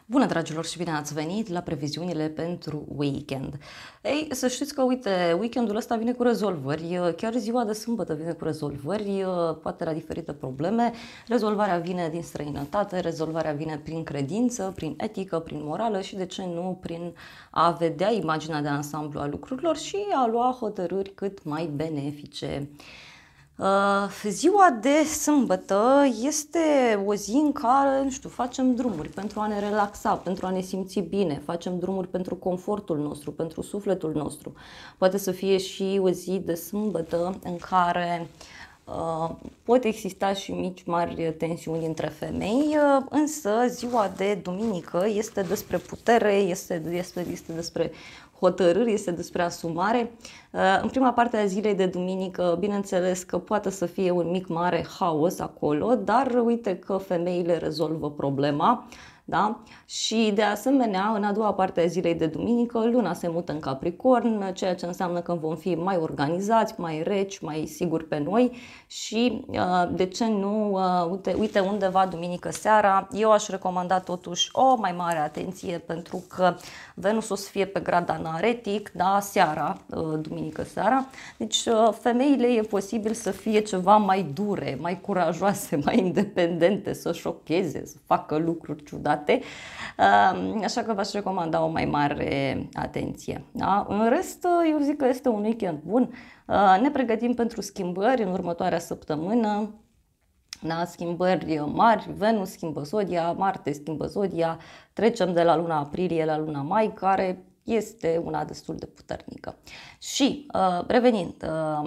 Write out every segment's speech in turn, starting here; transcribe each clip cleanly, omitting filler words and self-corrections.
Bună, dragilor, și bine ați venit la previziunile pentru weekend. Ei, să știți că, uite, weekendul ăsta vine cu rezolvări, chiar ziua de sâmbătă vine cu rezolvări, poate la diferite probleme. Rezolvarea vine din străinătate, rezolvarea vine prin credință, prin etică, prin morală și, de ce nu, prin a vedea imaginea de ansamblu a lucrurilor și a lua hotărâri cât mai benefice. Ziua de sâmbătă este o zi în care, nu știu, facem drumuri pentru a ne relaxa, pentru a ne simți bine, facem drumuri pentru confortul nostru, pentru sufletul nostru. Poate să fie și o zi de sâmbătă în care pot exista și mici mari tensiuni între femei, însă ziua de duminică este despre putere, este despre hotărâri, este despre asumare. În prima parte a zilei de duminică, bineînțeles că poate să fie un mic mare haos acolo, dar uite că femeile rezolvă problema. Da? Și de asemenea, în a doua parte a zilei de duminică, luna se mută în Capricorn, ceea ce înseamnă că vom fi mai organizați, mai reci, mai siguri pe noi și de ce nu, uite undeva duminică seara, eu aș recomanda totuși o mai mare atenție pentru că Venus o să fie pe grad anaretic, da, seara, duminică seara, deci femeile e posibil să fie ceva mai dure, mai curajoase, mai independente, să șocheze, să facă lucruri ciudate. Așa că v-aș recomanda o mai mare atenție. Da? În rest, eu zic că este un weekend bun. Ne pregătim pentru schimbări în următoarea săptămână. Da? Schimbări mari, Venus schimbă zodia, Marte schimbă zodia, trecem de la luna aprilie la luna mai, care este una destul de puternică. Și revenind,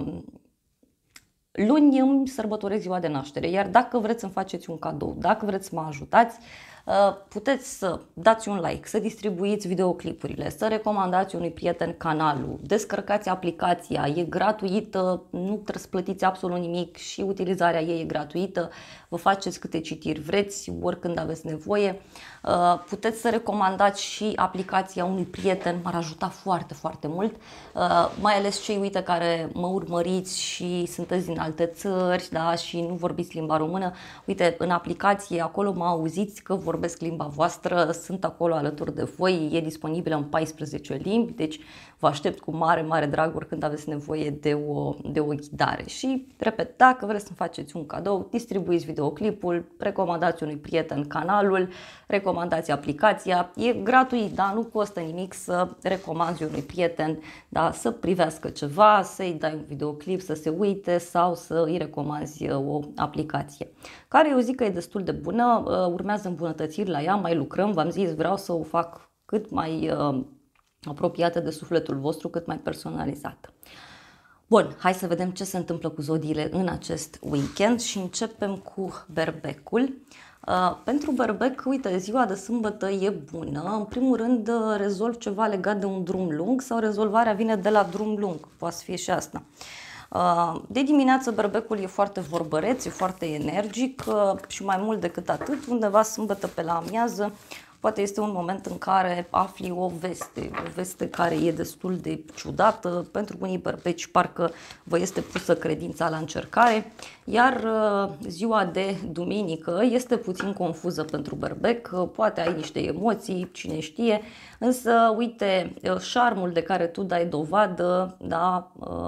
luni îmi sărbătoresc ziua de naștere, iar dacă vreți să-mi faceți un cadou, dacă vreți să mă ajutați, puteți să dați un like, să distribuiți videoclipurile, să recomandați unui prieten canalul, descărcați aplicația, e gratuită, nu trebuie să plătiți absolut nimic și utilizarea ei e gratuită, vă faceți câte citiri vreți, oricând aveți nevoie. Puteți să recomandați și aplicația unui prieten, m-ar ajuta foarte, foarte mult, mai ales cei, uite, care mă urmăriți și sunteți din alte țări, da, și nu vorbiți limba română. Uite, în aplicație, acolo mă auziți că vorbesc limba voastră, sunt acolo alături de voi, e disponibilă în 14 limbi, deci vă aștept cu mare, mare drag oricând aveți nevoie de o ghidare. Și, repet, dacă vreți să faceți un cadou, distribuiți videoclipul, recomandați unui prieten canalul, recomandați aplicația, e gratuit, da? Nu costă nimic să recomanzi unui prieten, da? Să privească ceva, să-i dai un videoclip, să se uite sau să îi recomanzi o aplicație, care eu zic că e destul de bună, urmează îmbunătățiri la ea, mai lucrăm, v-am zis, vreau să o fac cât mai apropiată de sufletul vostru, cât mai personalizată. Bun, hai să vedem ce se întâmplă cu zodiile în acest weekend și începem cu Berbecul. Pentru Berbec, uite, ziua de sâmbătă e bună. În primul rând, rezolv ceva legat de un drum lung sau rezolvarea vine de la drum lung, poate fi și asta. De dimineață Berbecul e foarte vorbăreț, e foarte energic și mai mult decât atât, undeva sâmbătă pe la amiază, poate este un moment în care afli o veste care e destul de ciudată. Pentru unii berbeci parcă vă este pusă credința la încercare, iar ziua de duminică este puțin confuză pentru berbec, poate ai niște emoții, cine știe, însă uite, șarmul de care tu dai dovadă, da,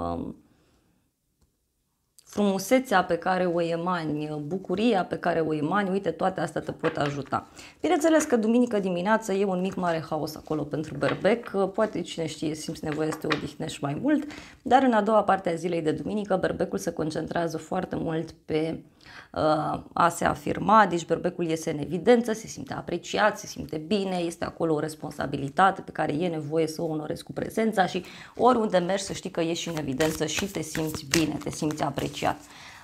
frumusețea pe care o emani, bucuria pe care o emani, uite, toate astea te pot ajuta. Bineînțeles că duminică dimineață e un mic mare haos acolo pentru berbec, poate cine știe, simți nevoie să te odihnești mai mult, dar în a doua parte a zilei de duminică berbecul se concentrează foarte mult pe a se afirma, deci berbecul iese în evidență, se simte apreciat, se simte bine, este acolo o responsabilitate pe care e nevoie să o onorezi cu prezența și oriunde mergi să știi că ieși în evidență și te simți bine, te simți apreciat.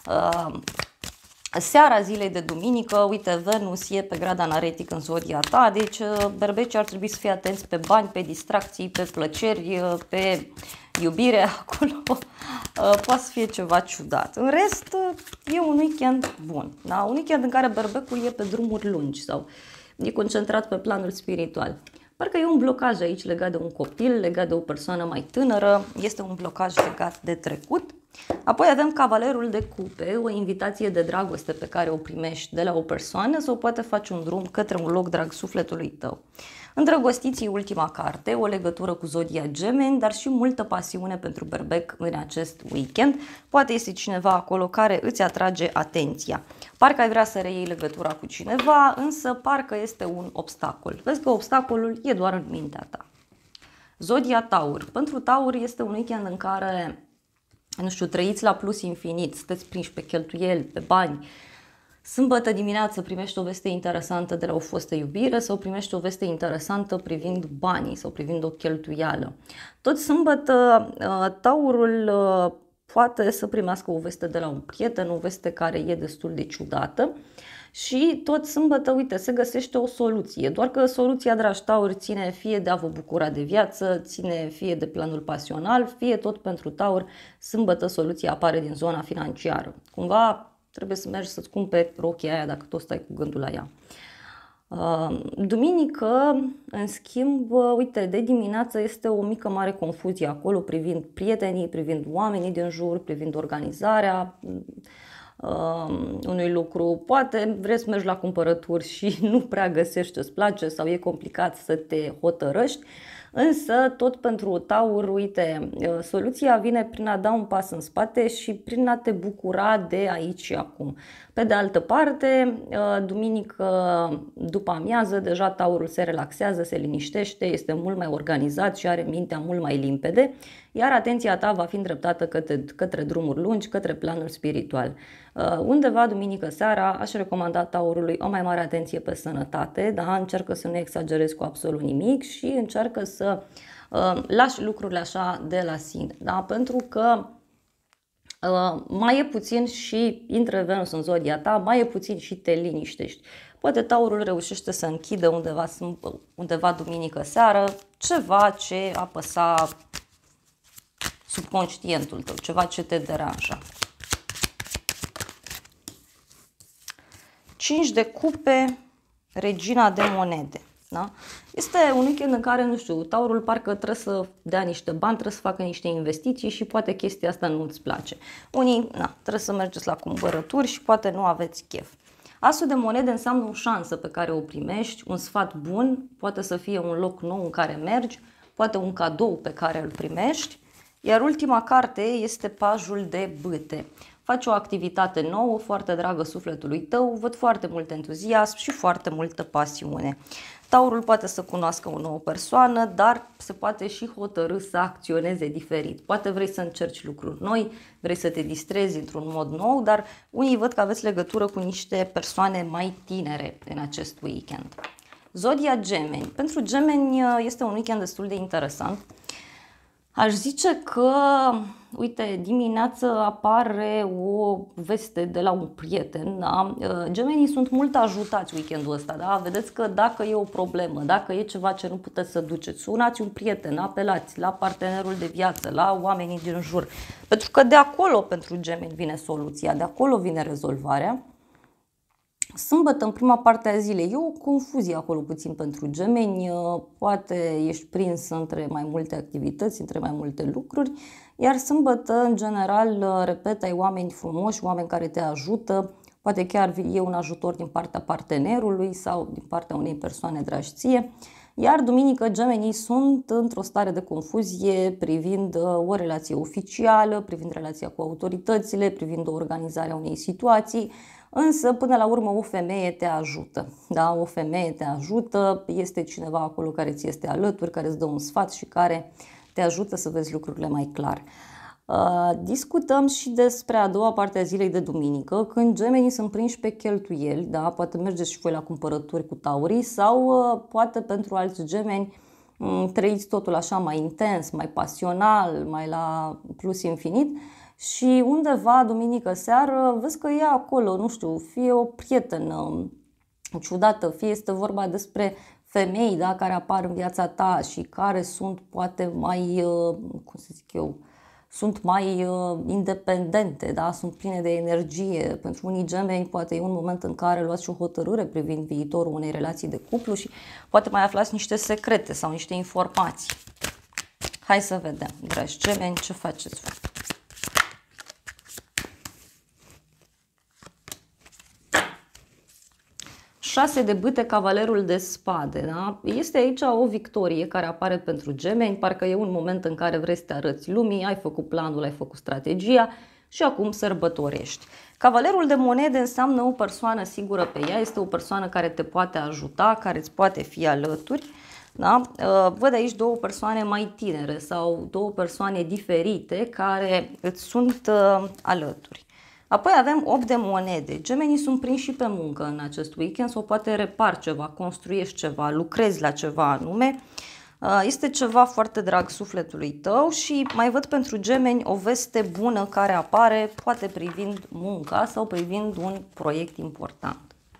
Seara zilei de duminică, uite, Venus e pe grad anaretic în zodia ta, deci berbecii ar trebui să fie atenți pe bani, pe distracții, pe plăceri, pe iubire, acolo poate să fie ceva ciudat. În rest, e un weekend bun, da? Un weekend în care berbecul e pe drumuri lungi sau e concentrat pe planul spiritual. Parcă e un blocaj aici legat de un copil, legat de o persoană mai tânără, este un blocaj legat de trecut. Apoi avem Cavalerul de Cupe, o invitație de dragoste pe care o primești de la o persoană sau poate faci un drum către un loc drag sufletului tău. Îndrăgostiții, ultima carte, o legătură cu zodia Gemeni, dar și multă pasiune pentru berbec în acest weekend. Poate este cineva acolo care îți atrage atenția. Parcă ai vrea să reiei legătura cu cineva, însă parcă este un obstacol. Vezi că obstacolul e doar în mintea ta. Zodia Taur. Pentru Taur este un weekend în care, nu știu, trăiți la plus infinit, sunteți prinși pe cheltuieli, pe bani. Sâmbătă dimineață primești o veste interesantă de la o fostă iubire sau primești o veste interesantă privind banii sau privind o cheltuială. Tot sâmbătă Taurul poate să primească o veste de la un prieten, o veste care e destul de ciudată. Și tot sâmbătă, uite, se găsește o soluție, doar că soluția, dragi Tauri, ține fie de a vă bucura de viață, ține fie de planul pasional, fie tot pentru Taur, sâmbătă soluția apare din zona financiară. Cumva trebuie să mergi să-ți cumperi rochia aia dacă tot stai cu gândul la ea. Duminică, în schimb, uite, de dimineață este o mică mare confuzie acolo privind prietenii, privind oamenii din jur, privind organizarea unui lucru. Poate vrei să mergi la cumpărături și nu prea găsești ce-ți place sau e complicat să te hotărăști, însă tot pentru Taur, uite, soluția vine prin a da un pas în spate și prin a te bucura de aici și acum. Pe de altă parte, duminică după amiază, deja Taurul se relaxează, se liniștește, este mult mai organizat și are mintea mult mai limpede, iar atenția ta va fi îndreptată către drumuri lungi, către planul spiritual. Undeva duminică seara aș recomanda Taurului o mai mare atenție pe sănătate, da? Încearcă să nu exagerezi cu absolut nimic și încearcă să lași lucrurile așa de la sine, da? Pentru că mai e puțin și intră Venus în zodia ta, mai e puțin și te liniștești. Poate Taurul reușește să închidă undeva duminică seară ceva ce apăsa subconștientul tău, ceva ce te deranja. 5 de cupe, regina de monede. Da? Este un weekend în care, nu știu, Taurul parcă trebuie să dea niște bani, trebuie să facă niște investiții și poate chestia asta nu îți place. Unii, trebuie să mergeți la cumpărături și poate nu aveți chef. Asul de monede înseamnă o șansă pe care o primești, un sfat bun, poate să fie un loc nou în care mergi, poate un cadou pe care îl primești. Iar ultima carte este pajul de bâte. Faci o activitate nouă, foarte dragă sufletului tău, văd foarte mult entuziasm și foarte multă pasiune. Taurul poate să cunoască o nouă persoană, dar se poate și hotărî să acționeze diferit. Poate vrei să încerci lucruri noi, vrei să te distrezi într-un mod nou, dar unii văd că aveți legătură cu niște persoane mai tinere în acest weekend. Zodia Gemeni. Pentru Gemeni este un weekend destul de interesant. Aș zice că, uite, dimineață apare o veste de la un prieten, da? Gemenii sunt mult ajutați weekendul ăsta, da? Vedeți că dacă e o problemă, dacă e ceva ce nu puteți să duceți, sunați un prieten, apelați la partenerul de viață, la oamenii din jur, pentru că de acolo pentru Gemeni vine soluția, de acolo vine rezolvarea. Sâmbătă, în prima parte a zilei, e o confuzie acolo puțin pentru Gemeni, poate ești prins între mai multe activități, între mai multe lucruri, iar sâmbătă, în general, repet, ai oameni frumoși, oameni care te ajută, poate chiar e un ajutor din partea partenerului sau din partea unei persoane dragi ție, iar duminică Gemenii sunt într-o stare de confuzie privind o relație oficială, privind relația cu autoritățile, privind o organizare a unei situații. Însă, până la urmă, o femeie te ajută, da? O femeie te ajută, este cineva acolo care ți este alături, care îți dă un sfat și care te ajută să vezi lucrurile mai clar. Discutăm și despre a doua parte a zilei de duminică, când Gemenii sunt prinși pe cheltuieli, da? Poate mergeți și voi la cumpărături cu Taurii sau poate pentru alți Gemeni trăiți totul așa mai intens, mai pasional, mai la plus infinit. Și undeva, duminică seară, vezi că e acolo, nu știu, fie o prietenă ciudată, fie este vorba despre femei, da, care apar în viața ta și care sunt poate mai, cum să zic eu, sunt mai independente, da, sunt pline de energie. Pentru unii Gemeni poate e un moment în care luați și o hotărâre privind viitorul unei relații de cuplu și poate mai aflați niște secrete sau niște informații. Hai să vedem, dragi Gemeni, ce faceți voi. 6 de bâte, cavalerul de spade. Da? Este aici o victorie care apare pentru gemeni, parcă e un moment în care vrei să te arăți lumii, ai făcut planul, ai făcut strategia și acum sărbătorești. Cavalerul de monede înseamnă o persoană sigură pe ea, este o persoană care te poate ajuta, care îți poate fi alături. Da? Văd aici două persoane mai tinere sau două persoane diferite care îți sunt alături. Apoi avem 8 de monede. Gemenii sunt prinși și pe muncă în acest weekend sau poate repari ceva, construiești ceva, lucrezi la ceva anume. Este ceva foarte drag sufletului tău și mai văd pentru gemeni o veste bună care apare, poate privind munca sau privind un proiect important.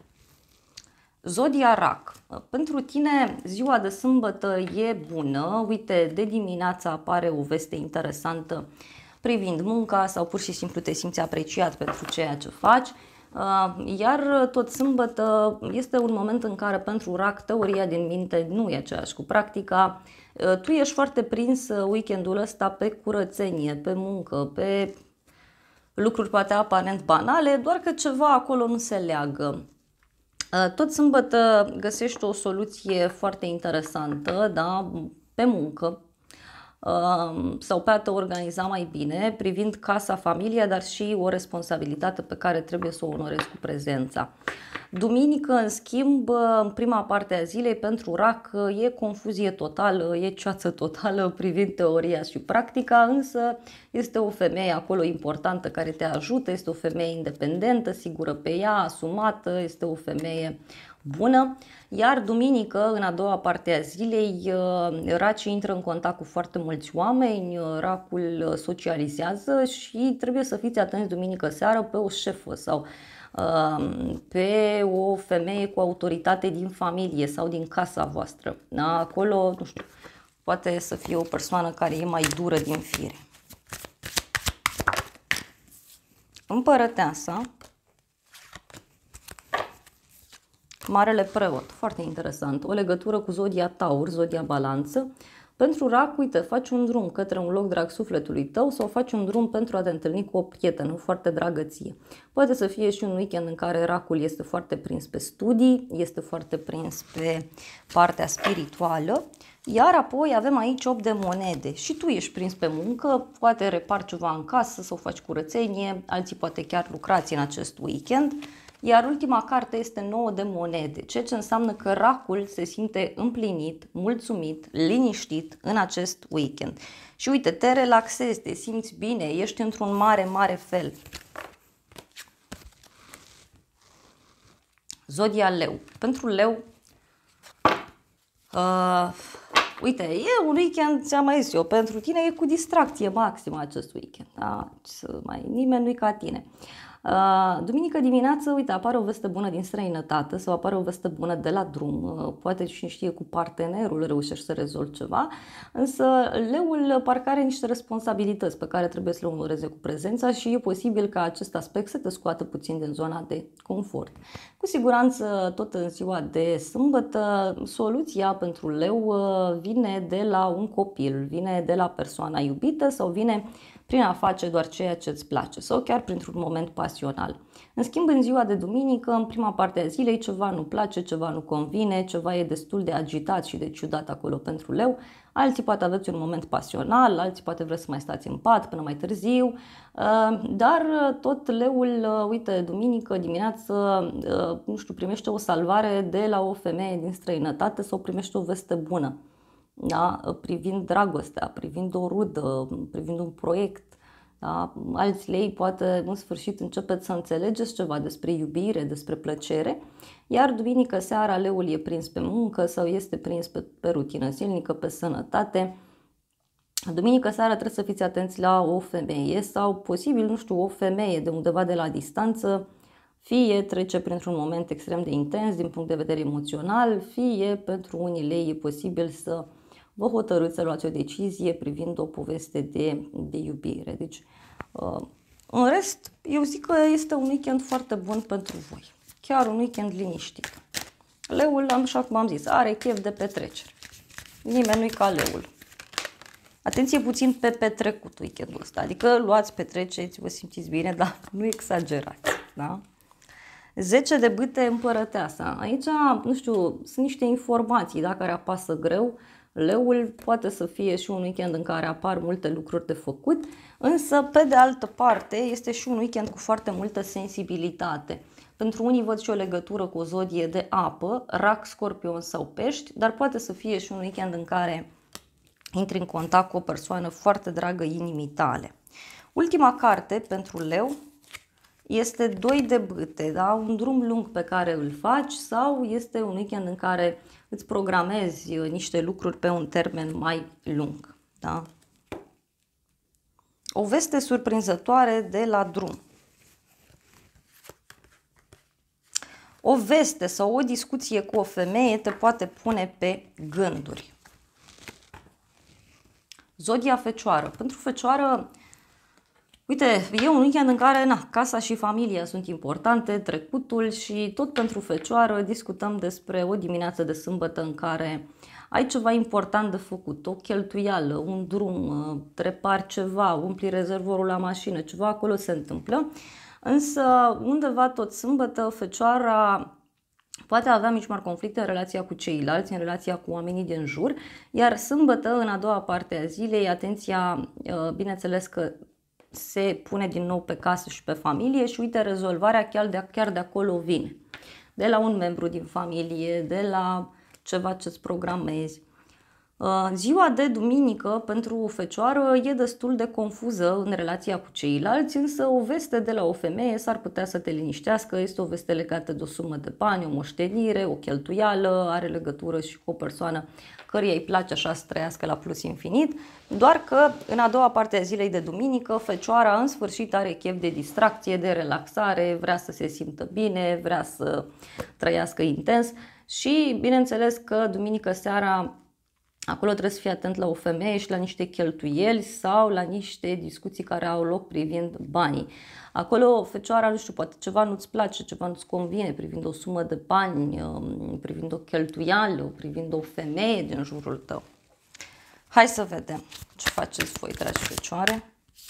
Zodia Rac. Pentru tine ziua de sâmbătă e bună. Uite, de dimineață apare o veste interesantă privind munca sau pur și simplu te simți apreciat pentru ceea ce faci. Iar tot sâmbătă este un moment în care pentru Rac teoria din minte nu e aceeași cu practica. Tu ești foarte prins weekendul ăsta pe curățenie, pe muncă, pe lucruri poate aparent banale, doar că ceva acolo nu se leagă. Tot sâmbătă găsești o soluție foarte interesantă, da? Pe muncă sau pe a te organiza mai bine privind casa, familia, dar și o responsabilitate pe care trebuie să o onorezi cu prezența. Duminică, în schimb, în prima parte a zilei, pentru Rac e confuzie totală, e ceață totală privind teoria și practica, însă este o femeie acolo importantă care te ajută, este o femeie independentă, sigură pe ea, asumată, este o femeie bună. Iar duminică, în a doua parte a zilei, Racii intră în contact cu foarte mulți oameni, Racul socializează și trebuie să fiți atenți duminică seară pe o șefă sau pe o femeie cu autoritate din familie sau din casa voastră. Da? Acolo, nu știu, poate să fie o persoană care e mai dură din fire. Împărăteasa, Marele Preot, foarte interesant, o legătură cu zodia Taur, zodia Balanță. Pentru Rac, uite, faci un drum către un loc drag sufletului tău sau faci un drum pentru a te întâlni cu o prietenă foarte dragă ție. Poate să fie și un weekend în care Racul este foarte prins pe studii, este foarte prins pe partea spirituală, iar apoi avem aici 8 de monede și tu ești prins pe muncă, poate repari ceva în casă sau faci curățenie, alții poate chiar lucrați în acest weekend. Iar ultima carte este 9 de monede, ceea ce înseamnă că Racul se simte împlinit, mulțumit, liniștit în acest weekend. Și uite, te relaxezi, te simți bine, ești într-un mare, mare fel. Zodia Leu. Pentru Leu, uite, e un weekend, ți-am mai zis eu, pentru tine e cu distracție maximă acest weekend. Da? Nimeni nu-i ca tine. Duminică dimineață, uite, apare o veste bună din străinătate sau apare o veste bună de la drum, poate și știe cu partenerul reușești să rezolvi ceva, însă leul parcă are niște responsabilități pe care trebuie să le onoreze cu prezența și e posibil ca acest aspect să te scoată puțin din zona de confort. Cu siguranță, tot în ziua de sâmbătă, soluția pentru leu vine de la un copil, vine de la persoana iubită sau vine prin a face doar ceea ce îți place sau chiar printr-un moment pasional. În schimb, în ziua de duminică, în prima parte a zilei, ceva nu place, ceva nu convine, ceva e destul de agitat și de ciudat acolo pentru leu. Alții poate aveți un moment pasional, alții poate vreți să mai stați în pat până mai târziu, dar tot leul, uite, duminică dimineață, nu știu, primește o salvare de la o femeie din străinătate sau primește o veste bună. Da? Privind dragostea, privind o rudă, privind un proiect. Da? Alți lei poate în sfârșit începeți să înțelegeți ceva despre iubire, despre plăcere, iar duminică seara leul e prins pe muncă sau este prins pe rutină zilnică, pe sănătate. Duminică seara trebuie să fiți atenți la o femeie sau posibil, nu știu, o femeie de undeva de la distanță, fie trece printr-un moment extrem de intens din punct de vedere emoțional, fie pentru unii lei e posibil să vă hotărâți să luați o decizie privind o poveste de iubire. Deci, în rest, eu zic că este un weekend foarte bun pentru voi. Chiar un weekend liniștit. Leul, așa cum am zis, are chef de petrecere. Nimeni nu-i ca leul. Atenție puțin pe petrecut weekendul ăsta. Adică luați, petreceți, vă simțiți bine, dar nu exagerați. Da? 10 de bâte, împărăteasa. Aici, nu știu, sunt niște informații, da, care apasă greu. Leul poate să fie și un weekend în care apar multe lucruri de făcut, însă, pe de altă parte, este și un weekend cu foarte multă sensibilitate. Pentru unii văd și o legătură cu o zodie de apă, Rac, Scorpion sau Pești, dar poate să fie și un weekend în care intri în contact cu o persoană foarte dragă inimii tale. Ultima carte pentru Leu este 2 de bâte, da? Un drum lung pe care îl faci sau este un weekend în care îți programezi niște lucruri pe un termen mai lung. Da? O veste surprinzătoare de la drum. O veste sau o discuție cu o femeie te poate pune pe gânduri. Zodia Fecioară. Pentru Fecioară, uite, e un weekend în care casa și familia sunt importante, trecutul, și tot pentru Fecioară discutăm despre o dimineață de sâmbătă în care ai ceva important de făcut, o cheltuială, un drum, repari ceva, umpli rezervorul la mașină, ceva acolo se întâmplă. Însă undeva tot sâmbătă Fecioara poate avea mici mari conflicte în relația cu ceilalți, în relația cu oamenii din jur, iar sâmbătă, în a doua parte a zilei, atenția, bineînțeles că se pune din nou pe casă și pe familie și uite, rezolvarea chiar de acolo vine. De la un membru din familie, de la ceva ce-ți programezi. Ziua de duminică pentru Fecioară e destul de confuză în relația cu ceilalți, însă o veste de la o femeie s-ar putea să te liniștească. Este o veste legată de o sumă de bani, o moștenire, o cheltuială, are legătură și cu o persoană căreia îi place așa să trăiască la plus infinit, doar că în a doua parte a zilei de duminică Fecioara în sfârșit are chef de distracție, de relaxare, vrea să se simtă bine, vrea să trăiască intens și bineînțeles că duminică seara acolo trebuie să fii atent la o femeie și la niște cheltuieli sau la niște discuții care au loc privind banii. Acolo Fecioara, nu știu, poate ceva nu-ți place, ceva nu-ți convine privind o sumă de bani, privind o cheltuială, privind o femeie din jurul tău. Hai să vedem ce faceți voi, dragi Fecioare.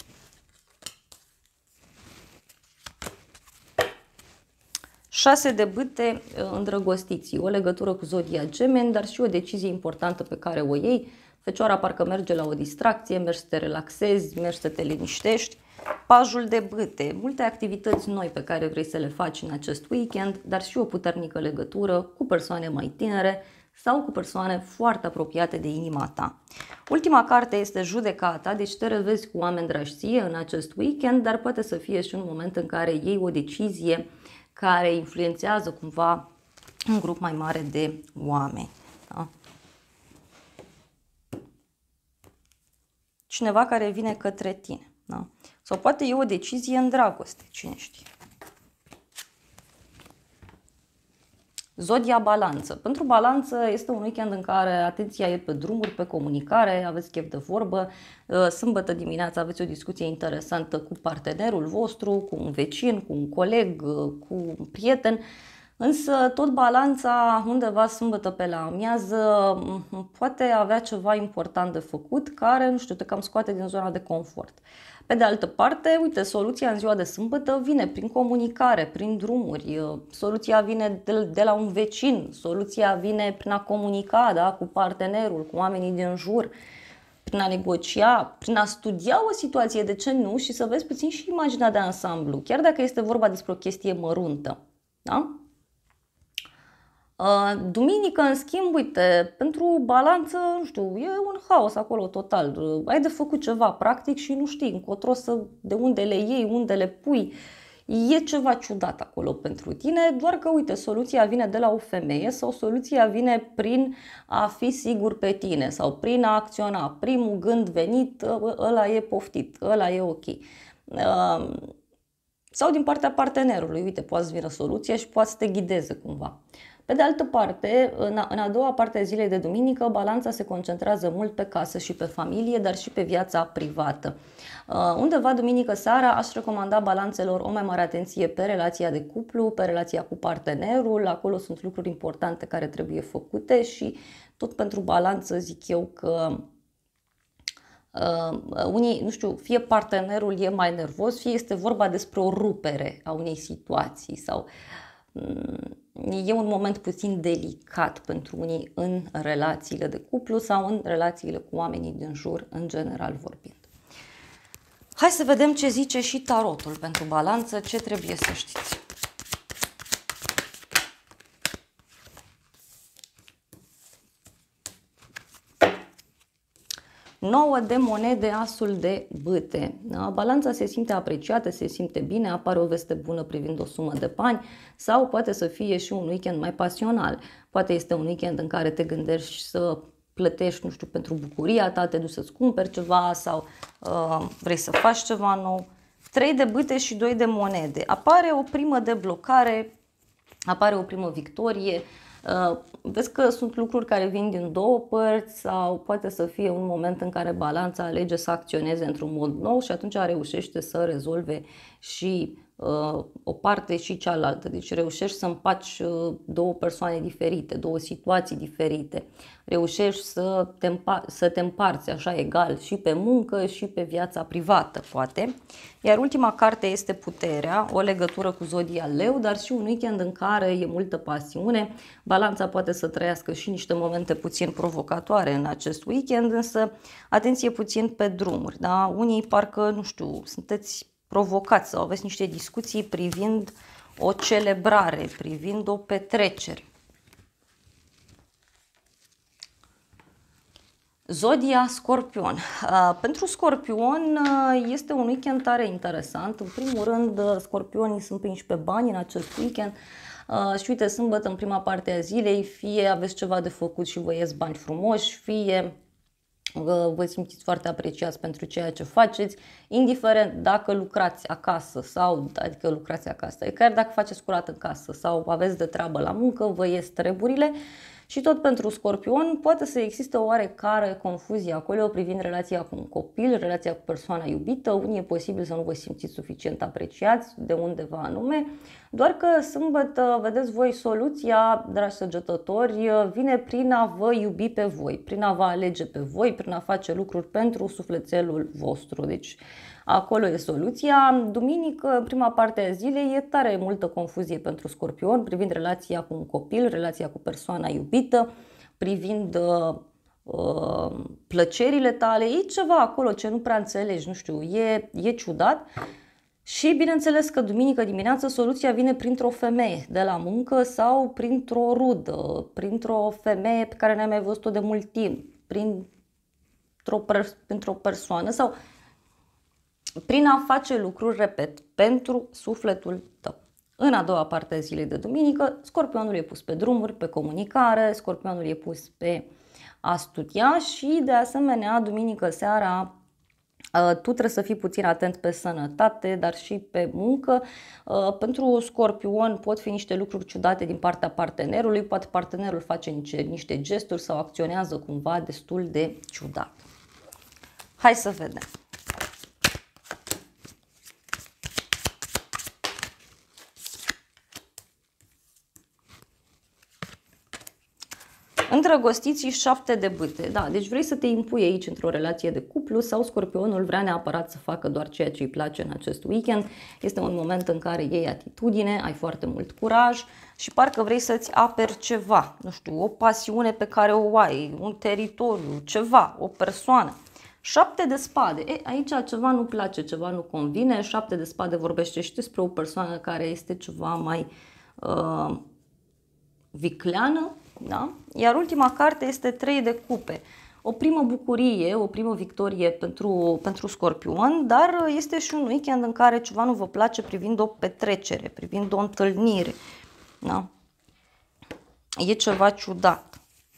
Șase de bâte, îndrăgostiții, o legătură cu zodia Gemeni, dar și o decizie importantă pe care o iei. Fecioara parcă merge la o distracție, mergi să te relaxezi, mergi să te liniștești. Pajul de bâte, multe activități noi pe care vrei să le faci în acest weekend, dar și o puternică legătură cu persoane mai tinere sau cu persoane foarte apropiate de inima ta. Ultima carte este Judecata, deci te revezi cu oameni dragi ție în acest weekend, dar poate să fie și un moment în care iei o decizie care influențează cumva un grup mai mare de oameni. Da? Cineva care vine către tine. Da? Sau poate e o decizie în dragoste, cine știe. Zodia Balanță. Pentru Balanță este un weekend în care atenția e pe drumuri, pe comunicare, aveți chef de vorbă. Sâmbătă dimineața aveți o discuție interesantă cu partenerul vostru, cu un vecin, cu un coleg, cu un prieten. Însă tot Balanța undeva sâmbătă pe la amiază poate avea ceva important de făcut care, nu știu, te cam scoate din zona de confort. Pe de altă parte, uite, soluția în ziua de sâmbătă vine prin comunicare, prin drumuri, soluția vine de la un vecin, soluția vine prin a comunica, da, cu partenerul, cu oamenii din jur, prin a negocia, prin a studia o situație, de ce nu, și să vezi puțin și imaginea de ansamblu, chiar dacă este vorba despre o chestie măruntă. Da? Duminică, în schimb, uite, pentru Balanță, nu știu, e un haos acolo total. Ai de făcut ceva practic și nu știi încotro de unde le iei, unde le pui. E ceva ciudat acolo pentru tine, doar că, uite, soluția vine de la o femeie sau soluția vine prin a fi sigur pe tine sau prin a acționa. Primul gând venit, ăla e poftit, ăla e ok. Sau din partea partenerului, uite, poate să vină soluția și poate să te ghideze cumva. Pe de altă parte, în a doua parte a zilei de duminică, Balanța se concentrează mult pe casă și pe familie, dar și pe viața privată. Undeva duminică seara aș recomanda Balanțelor o mai mare atenție pe relația de cuplu, pe relația cu partenerul. Acolo sunt lucruri importante care trebuie făcute și tot pentru Balanță zic eu că unii, nu știu, fie partenerul e mai nervos, fie este vorba despre o rupere a unei situații sau E un moment puțin delicat pentru unii în relațiile de cuplu sau în relațiile cu oamenii din jur, în general vorbind. Hai să vedem ce zice și tarotul pentru balanță, ce trebuie să știți. 9 de monede, asul de bâte. Da? Balanța se simte apreciată, se simte bine, apare o veste bună privind o sumă de bani sau poate să fie și un weekend mai pasional. Poate este un weekend în care te gândești să plătești, nu știu, pentru bucuria ta, te duci să-ți cumperi ceva sau vrei să faci ceva nou. 3 de bâte și 2 de monede. Apare o primă deblocare, apare o primă victorie. Vezi că sunt lucruri care vin din două părți sau poate să fie un moment în care balanța alege să acționeze într-un mod nou și atunci reușește să rezolve și o parte și cealaltă. Deci reușești să împaci două persoane diferite, două situații diferite. Reușești să te împarți așa egal și pe muncă și pe viața privată, poate. Iar ultima carte este Puterea, o legătură cu zodia Leu, dar și un weekend în care e multă pasiune. Balanța poate să trăiască și niște momente puțin provocatoare în acest weekend, însă atenție puțin pe drumuri. Da? Unii parcă, nu știu, sunteți provocați sau aveți niște discuții privind o celebrare, privind o petrecere. Zodia Scorpion. Pentru Scorpion este un weekend tare interesant. În primul rând, Scorpionii sunt prinși pe bani în acest weekend. Și uite, sâmbătă, în prima parte a zilei, fie aveți ceva de făcut și vă ies bani frumoși, fie vă simțiți foarte apreciați pentru ceea ce faceți, indiferent dacă lucrați acasă sau, adică lucrați acasă, chiar dacă faceți curat în casă sau aveți de treabă la muncă, vă ies treburile. Și tot pentru Scorpion poate să existe o oarecare confuzie acolo privind relația cu un copil, relația cu persoana iubită. Unii e posibil să nu vă simțiți suficient apreciați de undeva anume, doar că sâmbătă, vedeți voi, soluția, dragi săgetători, vine prin a vă iubi pe voi, prin a vă alege pe voi, prin a face lucruri pentru sufletelul vostru. Deci acolo e soluția. Duminică, prima parte a zilei, e tare multă confuzie pentru Scorpion privind relația cu un copil, relația cu persoana iubită, privind plăcerile tale. E ceva acolo ce nu prea înțelegi, nu știu, e ciudat. Și bineînțeles că duminică dimineață soluția vine printr-o femeie de la muncă sau printr-o rudă, printr-o femeie pe care n-ai mai văzut-o de mult timp, printr-o persoană sau prin a face lucruri, repet, pentru sufletul tău. În a doua parte a zilei de duminică, Scorpionul e pus pe drumuri, pe comunicare, Scorpionul e pus pe a studia și, de asemenea, duminică seara, tu trebuie să fii puțin atent pe sănătate, dar și pe muncă. Pentru Scorpion pot fi niște lucruri ciudate din partea partenerului, poate partenerul face niște gesturi sau acționează cumva destul de ciudat. Hai să vedem. Îndrăgostiții 7 de bâte. Da, deci vrei să te impui aici într-o relație de cuplu sau Scorpionul vrea neapărat să facă doar ceea ce îi place în acest weekend. Este un moment în care iei atitudine, ai foarte mult curaj și parcă vrei să-ți aperi ceva, nu știu, o pasiune pe care o ai, un teritoriu, ceva, o persoană. 7 de spade. Aici ceva nu place, ceva nu convine. 7 de spade vorbește și despre o persoană care este ceva mai vicleană. Da? Iar ultima carte este 3 de cupe. O primă bucurie, o primă victorie pentru Scorpion, dar este și un weekend în care ceva nu vă place privind o petrecere, privind o întâlnire. Da? E ceva ciudat.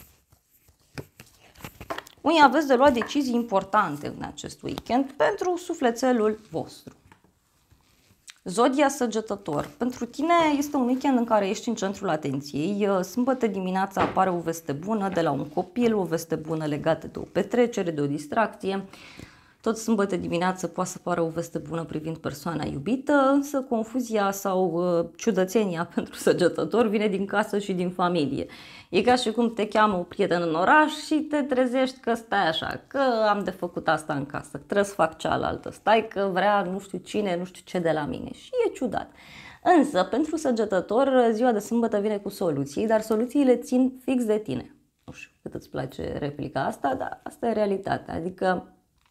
Unii aveți de luat decizii importante în acest weekend pentru sufletelul vostru. Zodia Săgetător. Pentru tine este un weekend în care ești în centrul atenției. Sâmbătă dimineața apare o veste bună de la un copil, o veste bună legată de o petrecere, de o distracție. Tot sâmbătă dimineață poate să apară o veste bună privind persoana iubită, însă confuzia sau ciudățenia pentru Săgetător vine din casă și din familie. E ca și cum te cheamă o prietenă în oraș și te trezești că stai așa, că am de făcut asta în casă, că trebuie să fac cealaltă, stai că vrea nu știu cine, nu știu ce de la mine și e ciudat. Însă, pentru săgetător, ziua de sâmbătă vine cu soluții, dar soluțiile țin fix de tine. Nu știu cât îți place replica asta, dar asta e realitatea. Adică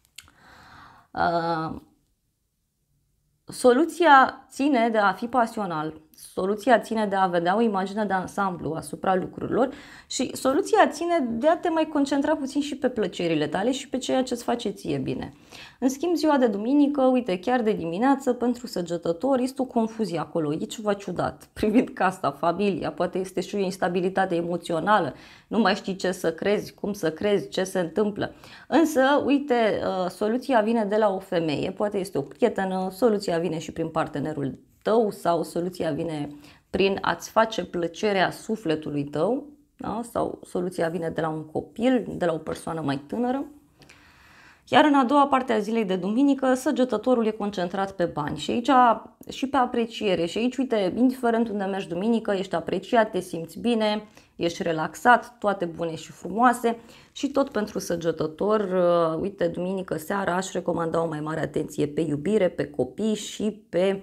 soluția ține de a fi pasional, soluția ține de a vedea o imagine de ansamblu asupra lucrurilor și soluția ține de a te mai concentra puțin și pe plăcerile tale și pe ceea ce îți face ție bine. În schimb, ziua de duminică, uite, chiar de dimineață, pentru săgetători, este o confuzie acolo, e ceva ciudat, privind casa, familia, poate este și o instabilitate emoțională, nu mai știi ce să crezi, cum să crezi, ce se întâmplă. Însă, uite, soluția vine de la o femeie, poate este o prietenă, soluția vine și prin partenerul tău sau soluția vine prin a-ți face plăcerea sufletului tău, da? Sau soluția vine de la un copil, de la o persoană mai tânără. Iar în a doua parte a zilei de duminică, săgetătorul e concentrat pe bani și aici și pe apreciere. Și aici, uite, indiferent unde mergi duminică, ești apreciat, te simți bine, ești relaxat, toate bune și frumoase. Și tot pentru săgetător, uite, duminică seara aș recomanda o mai mare atenție pe iubire, pe copii și pe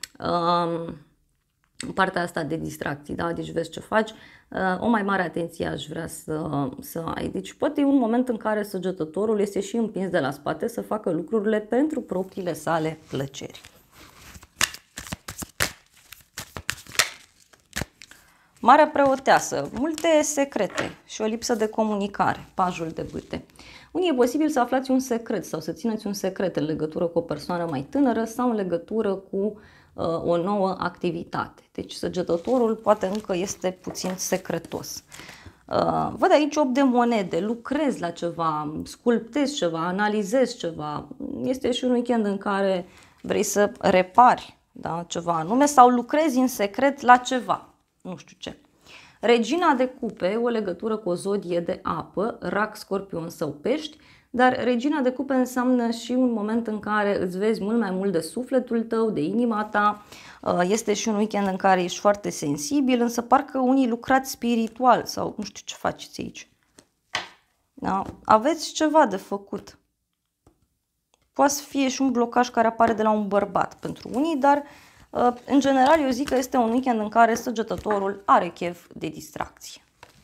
partea asta de distracții, da? Deci vezi ce faci, o mai mare atenție aș vrea să ai. Deci poate e un moment în care săgetătorul este și împins de la spate să facă lucrurile pentru propriile sale plăceri. Marea preoteasă, multe secrete și o lipsă de comunicare, pajul de bâte. Unii e posibil să aflați un secret sau să țineți un secret în legătură cu o persoană mai tânără sau în legătură cu o nouă activitate. Deci săgetătorul poate încă este puțin secretos. Văd aici 8 de monede, lucrezi la ceva, sculptezi ceva, analizezi ceva. Este și un weekend în care vrei să repari, da, ceva anume sau lucrezi în secret la ceva, nu știu ce. Regina de cupe, o legătură cu o zodie de apă, rac, scorpion sau pești, dar regina de cupe înseamnă și un moment în care îți vezi mult mai mult de sufletul tău, de inima ta. Este și un weekend în care ești foarte sensibil, însă parcă unii lucrați spiritual sau nu știu ce faceți aici. Da? Aveți ceva de făcut. Poate să fie și un blocaj care apare de la un bărbat pentru unii, dar în general eu zic că este un weekend în care săgetătorul are chef de distracție.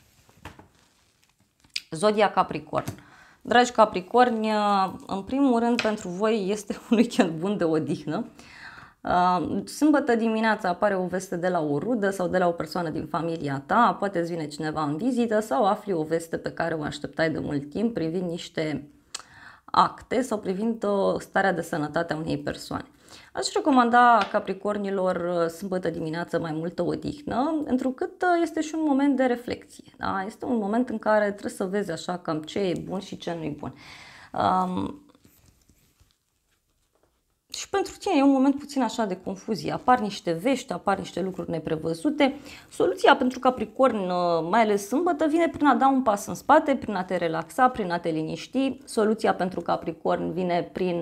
Zodia Capricorn. Dragi Capricorni, în primul rând pentru voi este un weekend bun de odihnă. Sâmbătă dimineața apare o veste de la o rudă sau de la o persoană din familia ta, poate îți vine cineva în vizită sau afli o veste pe care o așteptai de mult timp privind niște acte sau privind starea de sănătate a unei persoane. Aș recomanda Capricornilor sâmbătă dimineață mai multă odihnă, întrucât este și un moment de reflexie. Da? Este un moment în care trebuie să vezi așa cam ce e bun și ce nu e bun. Și pentru tine e un moment puțin așa de confuzie. Apar niște vești, apar niște lucruri neprevăzute. Soluția pentru Capricorn, mai ales sâmbătă, vine prin a da un pas în spate, prin a te relaxa, prin a te liniști. Soluția pentru Capricorn vine prin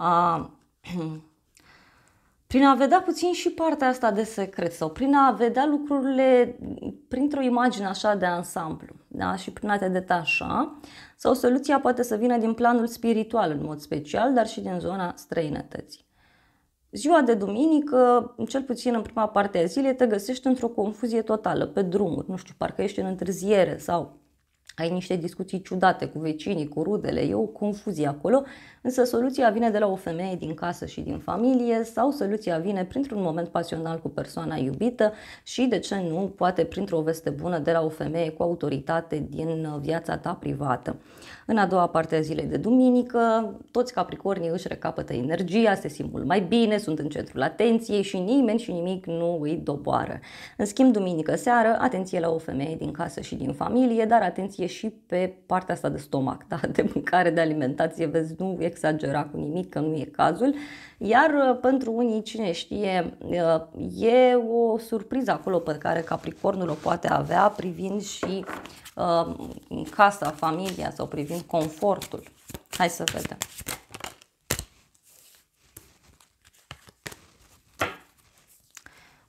a vedea puțin și partea asta de secret sau prin a vedea lucrurile printr-o imagine așa de ansamblu, da? Și prin a te detașa. Sau soluția poate să vină din planul spiritual în mod special, dar și din zona străinătății. Ziua de duminică, cel puțin în prima parte a zilei, te găsești într-o confuzie totală, pe drumuri, nu știu, parcă ești în întârziere sau ai niște discuții ciudate cu vecinii, cu rudele, e o confuzie acolo, însă soluția vine de la o femeie din casă și din familie sau soluția vine printr-un moment pasional cu persoana iubită și, de ce nu, poate printr-o veste bună de la o femeie cu autoritate din viața ta privată. În a doua parte a zilei de duminică, toți Capricornii își recapătă energia, se simt mult mai bine, sunt în centrul atenției și nimeni și nimic nu îi doboară. În schimb, duminică seară, atenție la o femeie din casă și din familie, dar atenție și pe partea asta de stomac, da? De mâncare, de alimentație, vezi, nu exagera cu nimic, că nu e cazul. Iar pentru unii, cine știe, e o surpriză acolo pe care Capricornul o poate avea privind și casa, familia sau privind confortul. Hai să vedem.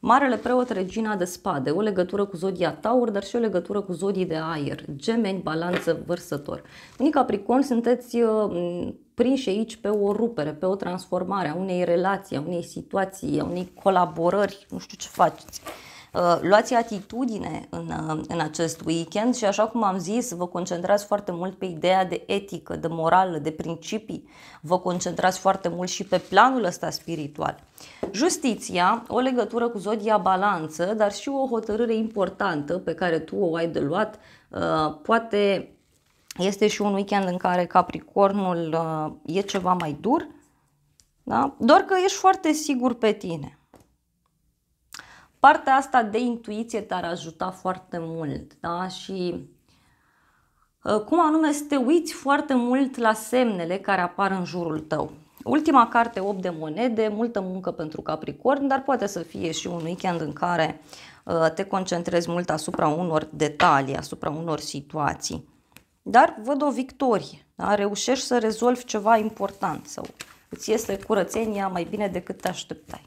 Marele preot, regina de spade, o legătură cu zodia Taur, dar și o legătură cu zodii de aer, Gemeni, Balanță, Vărsător. Unii Capricorn sunteți prinși aici pe o rupere, pe o transformare a unei relații, a unei situații, a unei colaborări, nu știu ce faceți. Luați atitudine în acest weekend și, așa cum am zis, vă concentrați foarte mult pe ideea de etică, de morală, de principii. Vă concentrați foarte mult și pe planul ăsta spiritual. Justiția, o legătură cu zodia Balanță, dar și o hotărâre importantă pe care tu o ai de luat. Poate este și un weekend în care Capricornul e ceva mai dur, da? Doar că ești foarte sigur pe tine. Partea asta de intuiție te-ar ajuta foarte mult, da? Și cum anume să te uiți foarte mult la semnele care apar în jurul tău. Ultima carte, 8 de monede, multă muncă pentru Capricorn, dar poate să fie și un weekend în care te concentrezi mult asupra unor detalii, asupra unor situații. Dar văd o victorie, da? Reușești să rezolvi ceva important sau îți iese curățenia mai bine decât te așteptai.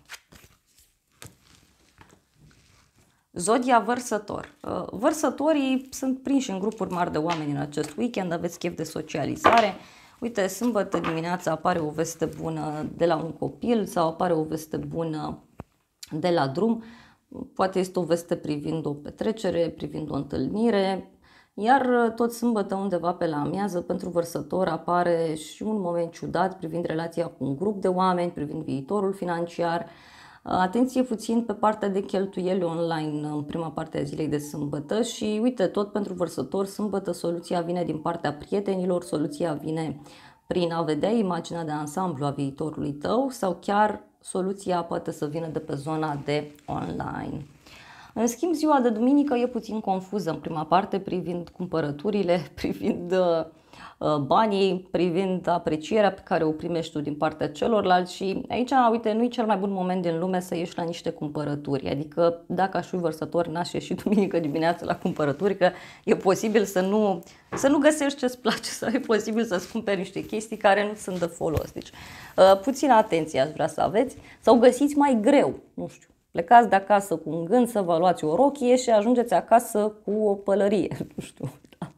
Zodia Vărsător. Vărsătorii sunt prinși în grupuri mari de oameni în acest weekend, aveți chef de socializare. Uite, sâmbătă dimineața apare o veste bună de la un copil sau apare o veste bună de la drum. Poate este o veste privind o petrecere, privind o întâlnire. Iar tot sâmbătă, undeva pe la amiază, pentru Vărsător apare și un moment ciudat privind relația cu un grup de oameni, privind viitorul financiar. Atenție puțin pe partea de cheltuieli online în prima parte a zilei de sâmbătă și uite, tot pentru Vărsător, sâmbătă soluția vine din partea prietenilor, soluția vine prin a vedea imaginea de ansamblu a viitorului tău sau chiar soluția poate să vină de pe zona de online. În schimb, ziua de duminică e puțin confuză în prima parte privind cumpărăturile, privind banii, privind aprecierea pe care o primești tu din partea celorlalți și aici, uite, nu e cel mai bun moment din lume să ieși la niște cumpărături. Adică dacă aș fi Vărsător, n-aș ieși duminică dimineața la cumpărături, că e posibil să nu găsești ce-ți place sau e posibil să-ți cumperi niște chestii care nu sunt de folos. Deci, puțină atenție aș vrea să aveți sau găsiți mai greu, nu știu. Plecați de acasă cu un gând să vă luați o rochie și ajungeți acasă cu o pălărie, nu știu. Da.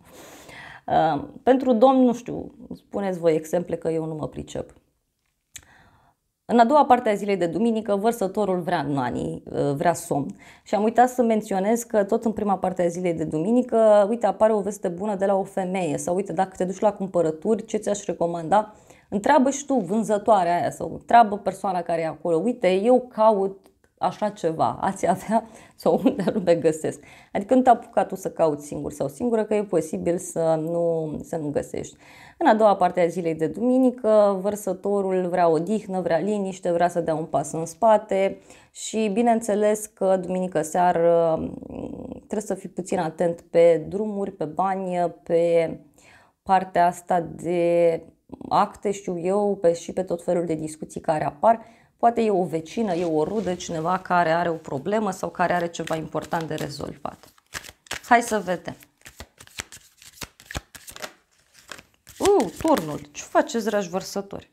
Pentru domn, nu știu, spuneți voi exemple că eu nu mă pricep. În a doua parte a zilei de duminică, Vărsătorul vrea nani, vrea somn. Și am uitat să menționez că tot în prima parte a zilei de duminică, uite, apare o veste bună de la o femeie. Sau uite, dacă te duci la cumpărături, ce ți-aș recomanda? Întreabă și tu vânzătoarea aia sau întreabă persoana care e acolo. Uite, eu caut așa ceva, ați avea sau unde anume găsesc. Adică nu te-a apucat tu să cauți singur sau singură, că e posibil să nu găsești. În a doua parte a zilei de duminică, Vărsătorul vrea odihnă, vrea liniște, vrea să dea un pas în spate și bineînțeles că duminică seară trebuie să fii puțin atent pe drumuri, pe bani, pe partea asta de acte, știu eu, și pe tot felul de discuții care apar. Poate e o vecină, e o rudă, cineva care are o problemă sau care are ceva important de rezolvat. Hai să vedem. Turnul. Ce faceți, dragi Vărsători?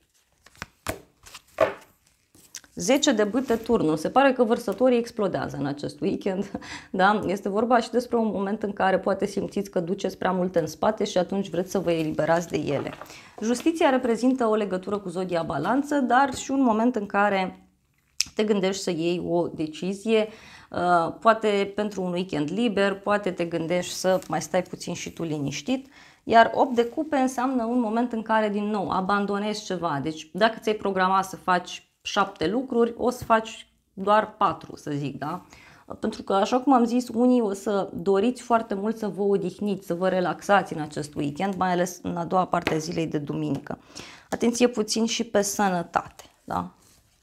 10 de bâte, turnul. Se pare că Vărsătorii explodează în acest weekend. Da? Este vorba și despre un moment în care poate simțiți că duceți prea multe în spate și atunci vreți să vă eliberați de ele. Justiția reprezintă o legătură cu zodia Balanță, dar și un moment în care te gândești să iei o decizie, poate pentru un weekend liber, poate te gândești să mai stai puțin și tu liniștit. Iar 8 de cupe înseamnă un moment în care din nou abandonezi ceva. Deci dacă ți-ai programat să faci 7 lucruri, o să faci doar 4, să zic, da? Pentru că, așa cum am zis, unii o să doriți foarte mult să vă odihniți, să vă relaxați în acest weekend, mai ales în a doua parte a zilei de duminică. Atenție puțin și pe sănătate, da?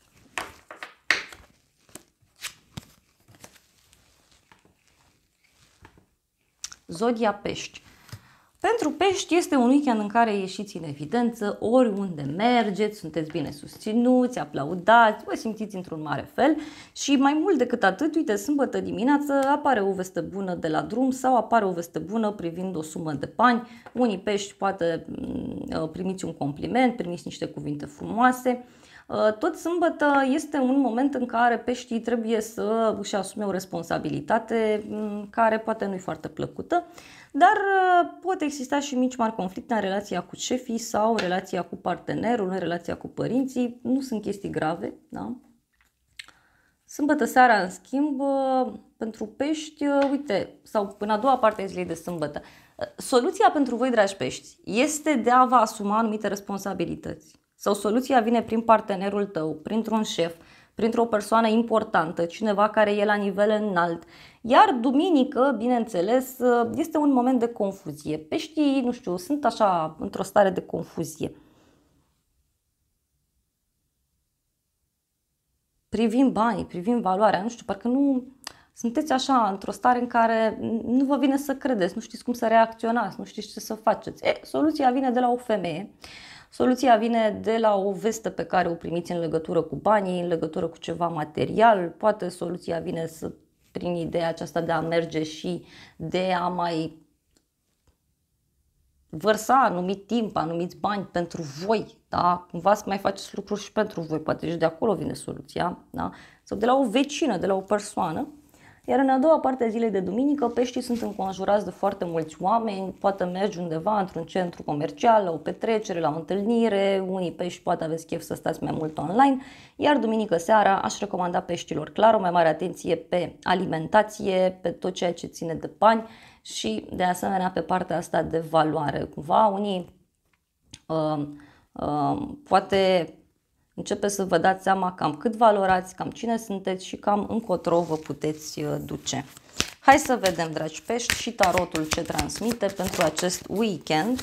Zodia Pești. Pentru Pești este un weekend în care ieșiți în evidență, oriunde mergeți, sunteți bine susținuți, aplaudați, vă simțiți într-un mare fel și mai mult decât atât, uite, sâmbătă dimineață apare o veste bună de la drum sau apare o veste bună privind o sumă de bani. Unii Pești poate primiți un compliment, primiți niște cuvinte frumoase. Tot sâmbătă este un moment în care peștii trebuie să își asume o responsabilitate care poate nu-i foarte plăcută, dar pot exista și mici mari conflicte în relația cu șefii sau în relația cu partenerul, în relația cu părinții. Nu sunt chestii grave, da? Sâmbătă seara, în schimb, pentru pești, uite, sau până a doua parte a zilei de sâmbătă, soluția pentru voi, dragi pești, este de a vă asuma anumite responsabilități. Sau soluția vine prin partenerul tău, printr-un șef, printr-o persoană importantă, cineva care e la nivel înalt. Iar duminică, bineînțeles, este un moment de confuzie. Peștii, nu știu, sunt așa într-o stare de confuzie. Privind banii, privind valoarea, nu știu, parcă nu sunteți așa într-o stare în care nu vă vine să credeți, nu știți cum să reacționați, nu știți ce să faceți. Soluția vine de la o femeie, soluția vine de la o vestă pe care o primiți în legătură cu banii, în legătură cu ceva material, poate soluția vine prin ideea aceasta de a merge și de a mai vărsa anumit timp, anumiți bani pentru voi, da? Cumva să mai faceți lucruri și pentru voi, poate și de acolo vine soluția, da? Sau de la o vecină, de la o persoană. Iar în a doua parte a zilei de duminică, peștii sunt înconjurați de foarte mulți oameni, poate mergi undeva într-un centru comercial, la o petrecere, la o întâlnire, unii pești poate aveți chef să stați mai mult online, iar duminică seara aș recomanda peștilor clar o mai mare atenție pe alimentație, pe tot ceea ce ține de bani și de asemenea pe partea asta de valoare. Cumva unii poate începe să vă dați seama cam cât valorați, cam cine sunteți și cam încotro vă puteți duce. Hai să vedem, dragi pești, și tarotul ce transmite pentru acest weekend.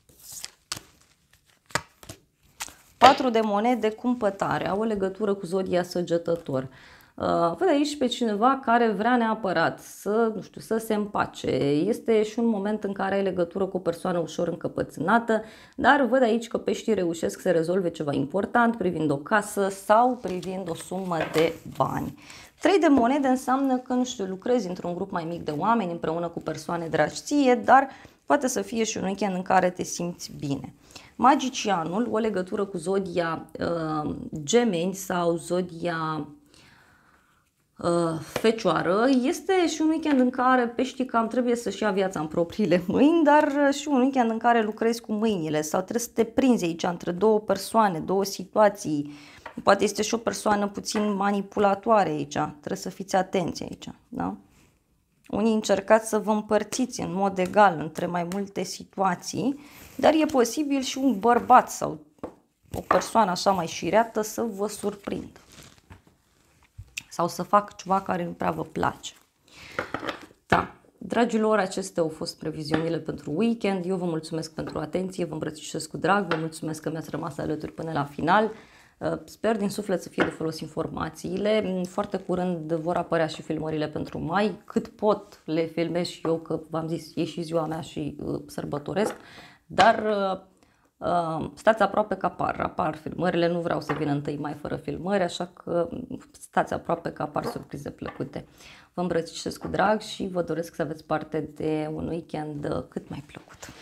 4 de monede cumpătare, au o legătură cu zodia Săgetător. Văd aici pe cineva care vrea neapărat să, nu știu, să se împace. Este și un moment în care ai legătură cu o persoană ușor încăpățânată, dar văd aici că peștii reușesc să rezolve ceva important privind o casă sau privind o sumă de bani. 3 de monede înseamnă că, nu știu, lucrezi într-un grup mai mic de oameni împreună cu persoane dragi ție, dar poate să fie și un weekend în care te simți bine. Magicianul, o legătură cu zodia Gemeni sau zodia Fecioară, este și un weekend în care peștii cam trebuie să-și ia viața în propriile mâini, dar și un weekend în care lucrezi cu mâinile sau trebuie să te prinzi aici între două persoane, două situații. Poate este și o persoană puțin manipulatoare aici, trebuie să fiți atenți aici, da? Unii încercați să vă împărțiți în mod egal între mai multe situații, dar e posibil și un bărbat sau o persoană așa mai șireată să vă surprindă sau să fac ceva care nu prea vă place. Da, dragilor, acestea au fost previziunile pentru weekend. Eu vă mulțumesc pentru atenție, vă îmbrățișez cu drag, vă mulțumesc că mi-ați rămas alături până la final. Sper din suflet să fie de folos informațiile. Foarte curând vor apărea și filmările pentru mai. Cât pot le filmez și eu, că v-am zis, e și ziua mea și sărbătoresc. Dar stați aproape că apar filmările, nu vreau să vină 1 mai fără filmări, așa că stați aproape că apar surprize plăcute. Vă îmbrățișez cu drag și vă doresc să aveți parte de un weekend cât mai plăcut.